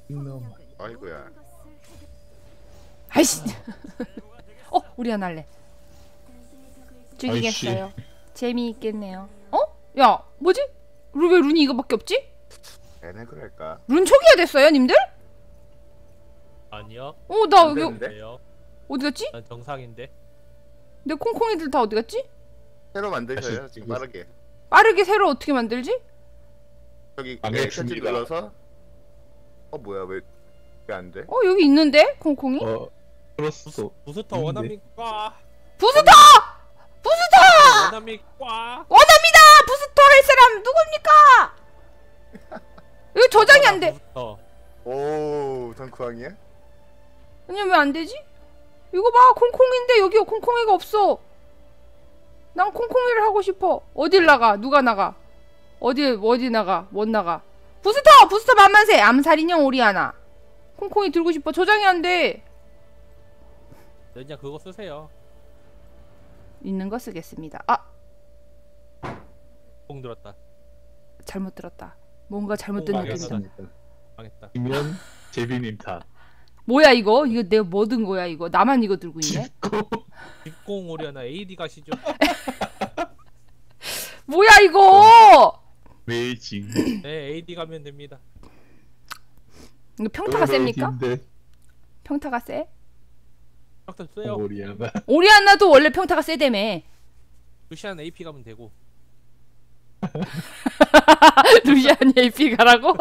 이놈. 아이고야. 아이씨. 우리 하나 할래. 죽이겠어요. 재미있겠네요. 야, 뭐지? 왜 룬이 이거밖에 없지? 얘네 그럴까? 룬 초기화 됐어요, 님들? 아니요. 나 안 여기 되는데? 돼요. 어디 갔지? 난 정상인데. 내 콩콩이들 다 어디 갔지? 새로 만드셔요 다시 지금 빠르게. 빠르게 새로 어떻게 만들지? 저기 망했습니다. 액션키 눌러서. 뭐야 왜 안 돼? 여기 있는데 콩콩이? 플러스 부스터 있는데? 원합니까? 부스터! 부스터! 원합니까? 원합니다! 부스터 할 사람 누굽니까? 이거 저장이 안 돼. 부스터. 오 덩크왕이야? 아니 왜 안 되지? 이거 봐, 콩콩인데 여기 콩콩이가 없어. 난 콩콩이를 하고 싶어. 어딜 나가? 누가 나가? 어디 나가? 못 나가. 부스터 만만세. 암살인형 오리아나. 콩콩이 들고 싶어. 저장이 안 돼. 그냥 그거 쓰세요. 있는 거 쓰겠습니다. 공 들었다. 잘못 들었다. 뭔가 잘못된 느낌이다. 망했습니다. 망했다. 이면 제비님 탓. 뭐야 이거? 이거 내가 뭐 든 거야 이거? 나만 이거 들고 있네? 뒷공 오려나 AD 가시죠. 뭐야 이거? 메이징. 네, AD 가면 됩니다. 이거 평타가 셉니까? 힘들. 평타가 세? 확답 써요. 오리아나. 오리아나도 원래 평타가 세다며. 루시안 AP 가면 되고. 루시안 AP 가라고?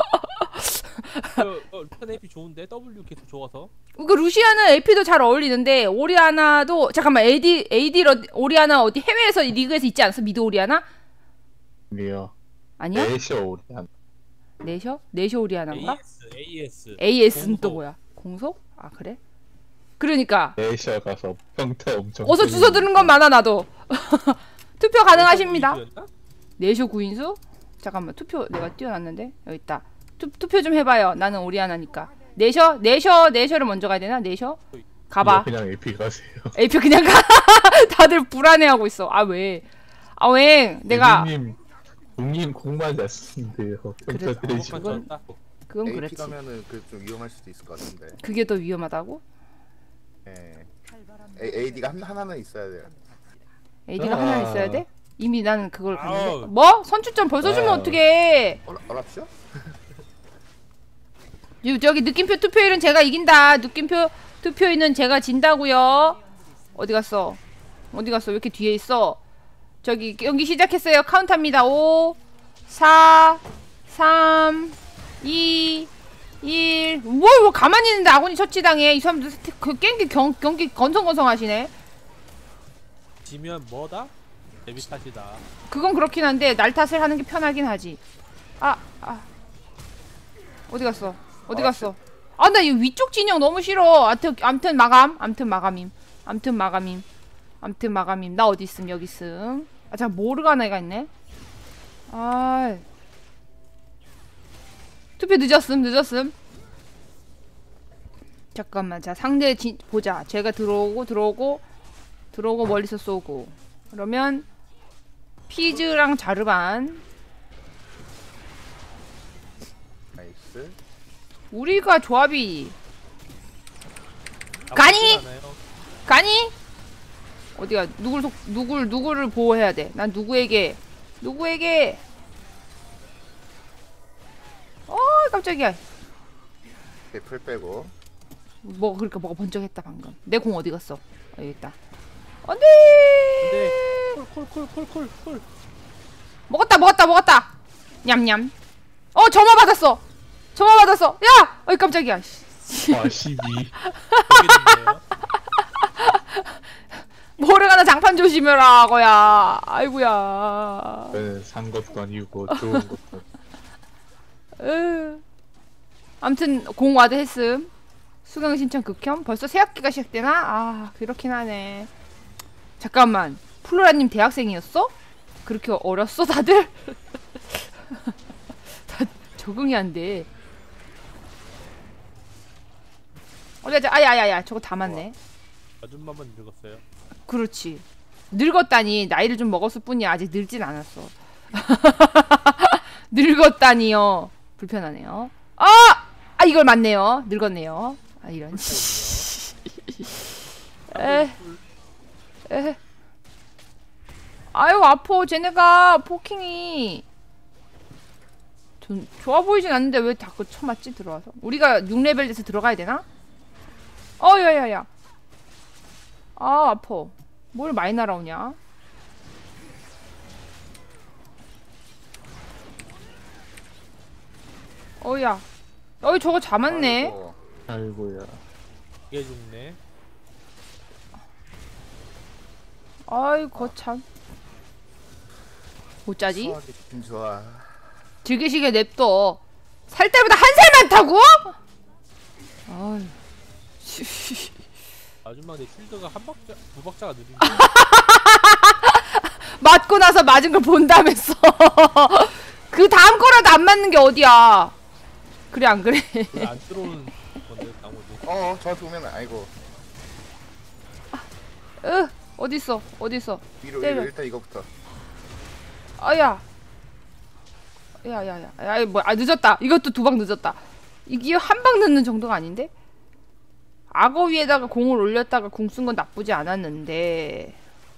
루시안 AP 좋은데 W 계속 좋아서. 그 루시아는 AP도 잘 어울리는데 오리아나도 잠깐만 AD 오리아나 어디 해외에서 리그에서 있지 않았어? 미드 오리아나? 아니요. 아니야? 내셔 오리아나. 네셔 오리아나인가? AS. AS는 공속. 또 뭐야? 공속? 아 그래? 그러니까 내셔 가서 평타 엄청. 어서 주워 들은 건 많아 나도. 투표 가능하십니다. 구인수였나? 네셔 구인수? 잠깐만 투표 내가 띄워놨는데 여기 있다. 투표 좀 해봐요. 나는 오리아나니까. 네셔를 먼저 가야 되나? 네셔? 가봐. 그냥 AP 가세요. AP 그냥 가. 다들 불안해하고 있어. 아 왜? 내가 국님 공만 잘 쓰는데요. 그래. 평타 때리시고. 그건- 그건 AP 그렇지. 가면은 그 좀 위험할 수도 있을 것 같은데. 그게 더 위험하다고? 예. AD가 하나는 있어야 돼요. AD가 하나 있어야 돼? 이미 나는 그걸 갔는데. 아우. 뭐? 선출점 벌써 주면 어떡해? 어랍쇼? 저기 느낌표 투표율은 제가 이긴다. 느낌표 투표율은 제가 진다고요. 어디 갔어? 왜 이렇게 뒤에 있어? 저기 경기 시작했어요. 카운트합니다. 5 4 3 2 1. 뭐 가만히 있는데 아군이 처치당해. 이 사람들 그 경기 건성건성하시네. 지면 뭐다? 데뷔 탓이다. 그건 그렇긴 한데 날 탓을 하는 게 편하긴 하지. 어디 갔어? 나 이 위쪽 진영 너무 싫어. 암튼 마감임. 나 어디 있음? 여기 있음. 잠깐 모르가나가 있네. 투표 늦었음. 잠깐만. 자, 상대 보자. 제가 들어오고 멀리서 쏘고. 그러면 피즈랑 자르반. 나이스. 우리가 조합이 아, 가니? 않아요. 가니? 어디가 누구를 보호해야 돼? 난 누구에게 깜짝이야. 풀 빼고. 그러니까 뭐가 번쩍했다 방금. 내 공 어디 갔어? 여기 있다. 안돼. 근데 콜. 먹었다. 냠냠. 점화 받았어. 야! 깜짝이야. 와 12. 모르가나 장판 조심해라 거야. 아이고야. 산 것도 아니고 좋은 것도. 아무튼 공 와드 했음. 수강 신청 극혐. 벌써 새 학기가 시작되나? 그렇긴 하네. 잠깐만. 플로라님 대학생이었어? 그렇게 어렸어 다들? 다 적응이 안 돼. 아야야야 저거 다 맞네. 아줌마만 늙었어요. 그렇지. 늙었다니. 나이를 좀 먹었을 뿐이야. 아직 늙진 않았어. 늙었다니요. 불편하네요. 아 이걸 맞네요. 늙었네요. 아 이런. 에. 아유 아파. 쟤네가 포킹이 좀 좋아 보이진 않는데 왜 자꾸 쳐맞지 들어와서? 우리가 6레벨 돼서 들어가야 되나? 야야야. 아 아파. 뭘 많이 날아오냐? 어야. 어이 저거 잡았네. 아이고. 아이고야. 이게 죽네. 아이 거참. 어쩌지? 수학이 좋긴 좋아. 즐기시게 냅둬. 살 때보다 한 살 많다고? 아이. 아줌마 내 쉴드가 한 박자, 두 박자가 느린데. 맞고 나서 맞은 걸 본다면서. 그 다음 거라도 안 맞는 게 어디야? 그래 안 그래? 그게 안 들어오는 건데 나머지. 저한테 오면 아이고. 어딨어? 위로 때려. 일단 이거부터. 아야. 야야야. 뭐 늦었다. 이것도 두 방 늦었다. 이게 한 방 늦는 정도가 아닌데? 악어 위에다가 공을 올렸다가 궁 쓴 건 나쁘지 않았는데.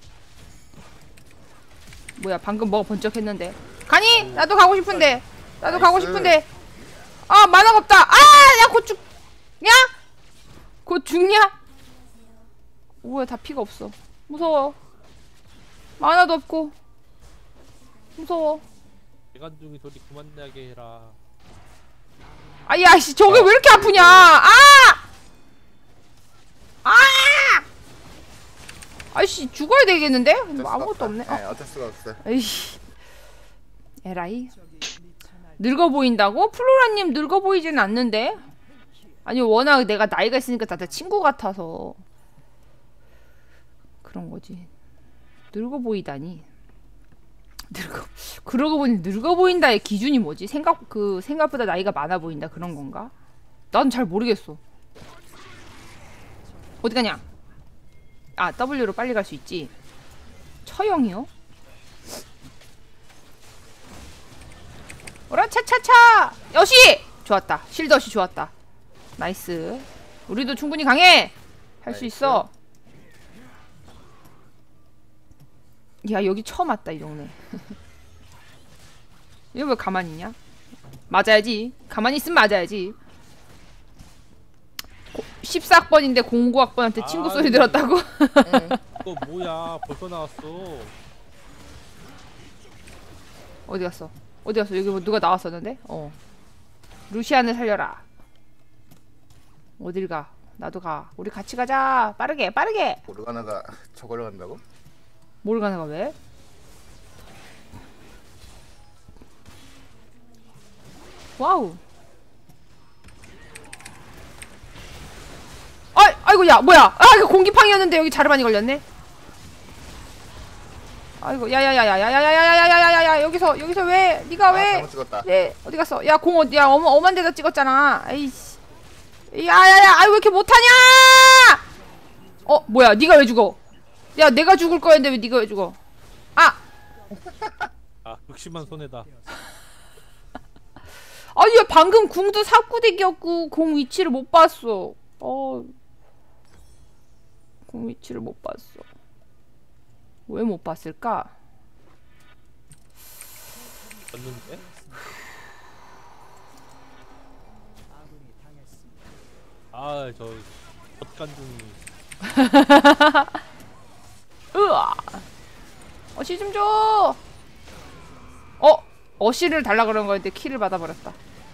뭐야 방금 뭐가 번쩍했는데. 가니? 나도 가고 싶은데. 아 만화가 없다. 야 곧 죽냐? 곧 죽냐? 뭐야 다 피가 없어. 무서워. 만화도 없고 무서워. 대간둥이 소리 그만 나게 해라. 아야 씨 저게 왜 이렇게 아프냐? 아이씨 죽어야 되겠는데? 뭐 아무것도 없네. 네, 어쩔 수가 없어. 에이씨. 에라이. 늙어 보인다고? 플로라님 늙어 보이진 않는데? 아니 워낙 내가 나이가 있으니까 다들 친구 같아서 그런 거지. 늙어 보이다니. 그러고 보니 늙어 보인다의 기준이 뭐지? 생각보다 나이가 많아 보인다 그런 건가? 난 잘 모르겠어. 어디 가냐? W로 빨리 갈 수 있지. 처형이요? 오라 차차차! 여시! 좋았다. 실드 어시 좋았다. 나이스. 우리도 충분히 강해! 할 수 나이스. 있어. 야 여기 처음 왔다 이 동네. 이거 왜 가만히 있냐? 맞아야지. 가만히 있으면 맞아야지. 14학번인데 09학번한테 친구 소리 들었다고? 또 뭐야? 벌써 나왔어. 어디 갔어? 여기 뭐 누가 나왔었는데? 루시안을 살려라. 어딜 가? 나도 가. 우리 같이 가자. 빠르게. 모르가나가 저걸로 간다고? 모르가나가 왜? 와우. 아이고 야 뭐야? 이거 공기팡이었는데 여기 자르반이 걸렸네. 아이고 야야야야야야야야야야야야 여기서 왜? 네가 왜? 잘못 찍었다. 네 어디 갔어? 야 공 어디야? 엄한 데다 찍었잖아. 아이씨. 야야야 아이 왜 이렇게 못하냐? 뭐야? 네가 왜 죽어? 야 내가 죽을 거였는데 왜 네가 왜 죽어? 극심한 손해다. 아니 야 방금 궁도 사구대기였고 공 위치를 못 봤어. 공 위치를 못 봤어. 왜 못 봤을까? 졌는데? 저 젖간둥이. 으아. 어시 좀 줘. 어시를 달라 그런 거였는데 키를 받아버렸다.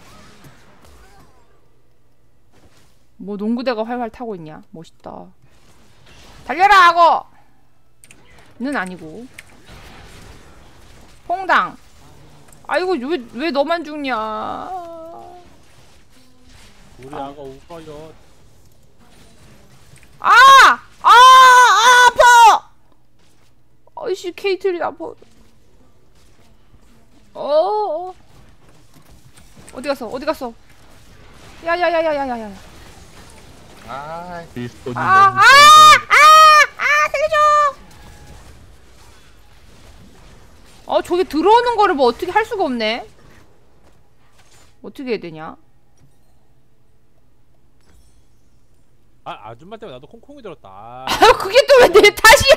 뭐 농구대가 활활 타고 있냐? 멋있다. 달려라 악어. 는 아니고. 홍당. 아이고 왜 너만 죽냐? 우리 아가 울어요. 아파. 아이씨 케이틀린 아파. 어디 갔어? 야야야야야야야. 리스폰이 살려줘. 저기 들어오는 거를 뭐 어떻게 할 수가 없네. 어떻게 해야 되냐? 아 아줌마 때문에 나도 콩콩이 들었다. 아, 그게 또 왜 내 탓이야?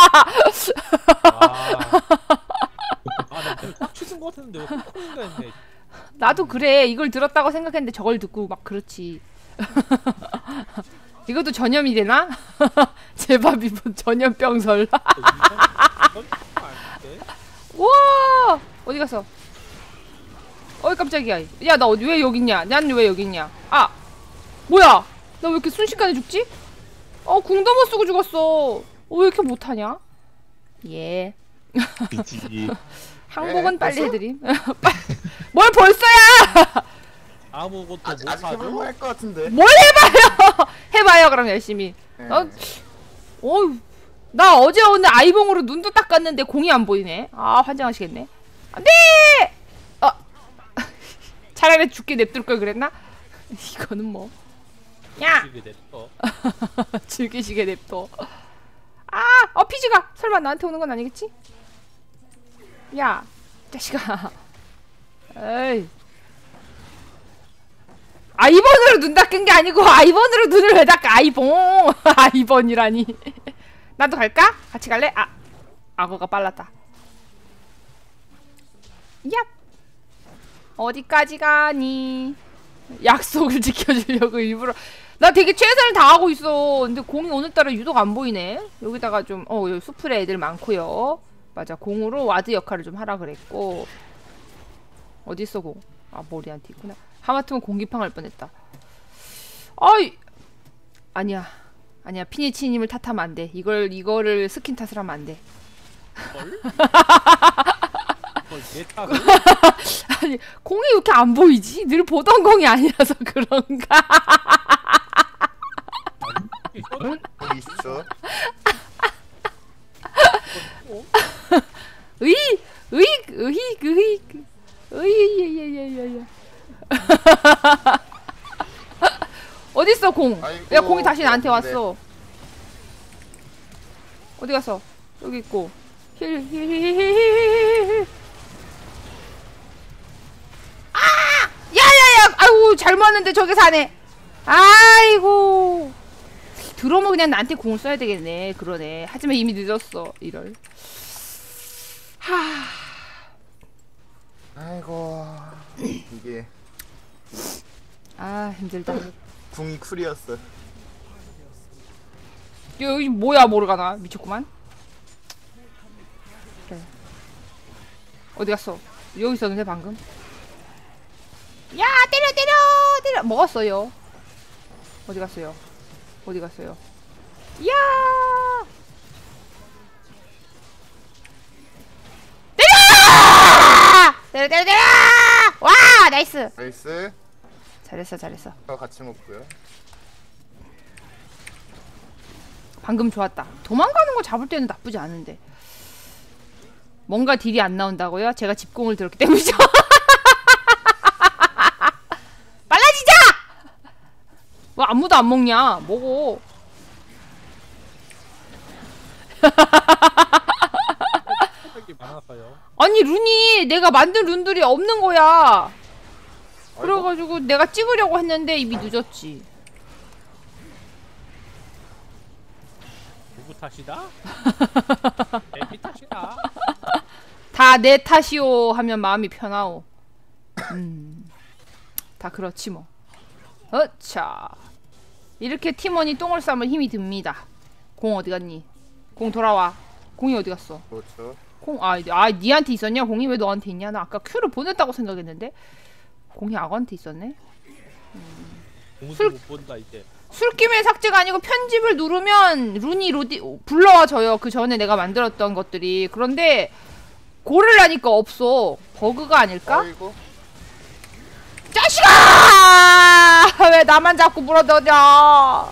아나 딱 치는 거 같았는데 왜 콩콩이가 했네. 나도 그래. 이걸 들었다고 생각했는데 저걸 듣고 막 그렇지. 이것도 전염이 되나? 제밥 입은 전염병설. 와 어디 갔어? 어이 깜짝이야. 야 나 왜 여기 있냐? 난 왜 여기 있냐? 아 뭐야? 나 왜 이렇게 순식간에 죽지? 궁도 못 쓰고 죽었어. 왜 이렇게 못하냐? 예. 비지기. 항복은 빨리 벌써? 해드림. 뭘 벌써야? 아무것도 아직 못 해볼만 하죠. 할것 같은데. 뭘 해봐요? 해봐요 그럼 열심히. 네. 나 어제 오늘 아이봉으로 눈도 닦았는데 공이 안 보이네. 아 환장하시겠네. 안돼. 차라리 죽게 냅둘 걸 그랬나? 이거는 뭐. 야. 이게 됐어. 즐기시게 냅둬. 피지가 설마 나한테 오는 건 아니겠지? 야, 자식아. 에이. 아이번으로 눈 닦은 게 아니고 아이번으로 눈을 왜 닦아? 아이봉. 아이번이라니. 나도 갈까? 같이 갈래? 악어가 빨랐다. 야. 어디까지 가니? 약속을 지켜주려고 일부러. 나 되게 최선을 다하고 있어. 근데 공이 오늘따라 유독 안 보이네. 여기다가 좀 여기 수풀에 애들 많고요. 맞아, 공으로 와드 역할을 좀 하라 그랬고. 어딨어 공? 머리한테 있구나. 하마터면 공기팡 할 뻔했다. 아니야 피니치님을 탓하면 안 돼. 이거를 스킨 탓을 하면 안 돼. 내 탓을? 아니 공이 왜 이렇게 안 보이지? 늘 보던 공이 아니라서 그런가? 거기 있어. 어딨어 공? 아이고, 야 공이 다시 나한테 네. 왔어. 어디 갔어? 여기 있고. 힐. 야야야! 아이고 잘 맞는데 저게 사네. 아이고. 들어오면 그냥 나한테 공을 써야 되겠네. 그러네. 하지만 이미 늦었어. 이럴. 아이고 이게 힘들다. 궁이 쿨이었어. 여기 뭐야 모르가나. 미쳤구만. 그래. 어디 갔어? 여기 있었는데 방금. 야 때려. 먹었어요. 어디 갔어요? 야 때려. 와 나이스. 나이스. 잘했어. 저 같이 먹고요. 방금 좋았다. 도망가는 거 잡을 때는 나쁘지 않은데. 뭔가 딜이 안 나온다고요? 제가 집공을 들었기 때문이죠. 빨라지자! 왜 아무도 안 먹냐? 먹어. 생각이 많았어요. 아니 룬이 내가 만든 룬들이 없는 거야. 그래가지고 내가 찍으려고 했는데 이미 늦었지. 누구 탓이다? 애비 탓이다. 다 내 탓이오 하면 마음이 편하오. 다 그렇지 뭐. 어차. 이렇게 팀원이 똥을 싸면 힘이 듭니다. 공 어디 갔니? 공 돌아와. 공이 어디 갔어? 그렇죠. 공 니한테 있었냐? 공이 왜 너한테 있냐? 나 아까 큐를 보냈다고 생각했는데 공이 악어한테 있었네. 공도 못 본다 이제. 술김의 삭제가 아니고 편집을 누르면 룬이 불러와져요. 그 전에 내가 만들었던 것들이. 그런데 고르려니까 없어. 버그가 아닐까? 아이고. 자식아! 왜 나만 자꾸 물어다녀?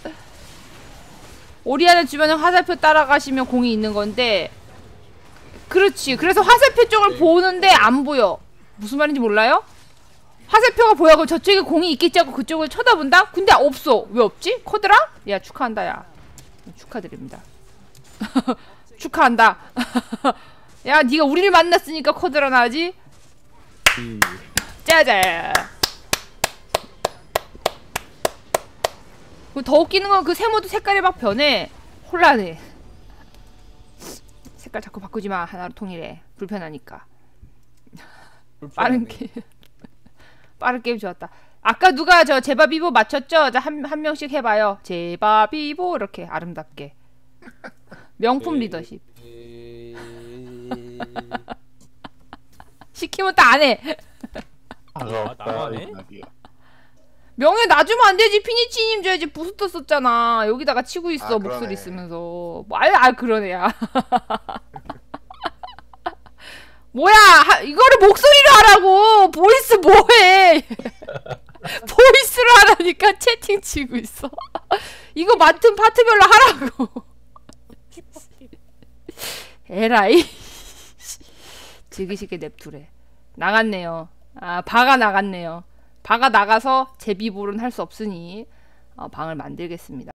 오리아나 주변에 화살표 따라가시면 공이 있는 건데. 그렇지. 그래서 화살표 쪽을 보는데 안 보여. 무슨 말인지 몰라요? 화살표가 보여. 그럼 저쪽에 공이 있겠지 하고 그쪽을 쳐다본다? 근데 없어. 왜 없지? 코드라? 야 축하한다 야. 축하드립니다. 축하한다. 야 니가 우리를 만났으니까 코드라 나지? 짜잔. 더 웃기는 건 그 세모도 색깔이 막 변해. 혼란해. 색깔 자꾸 바꾸지 마. 하나로 통일해. 불편하니까. 빠른 게임. 빠른 게임 좋았다. 아까 누가 저 제바비보 맞췄죠? 자, 한 명씩 해봐요. 제바비보 이렇게 아름답게. 명품 리더십. 시키면 또 안 해. 아깝다. 나가네? 명예 놔주면 안 되지. 피니치님 줘야지. 부스터 썼잖아. 여기다가 치고 있어. 아, 목소리 그러네. 쓰면서. 그러네야. 뭐야? 이거를 목소리로 하라고. 보이스 뭐해? 보이스로 하라니까 채팅 치고 있어. 이거 맡은 파트별로 하라고. 에라이. 즐기시게 냅두래. 나갔네요. 바가 나갔네요. 바가 나가서 제비볼은 할 수 없으니 방을 만들겠습니다.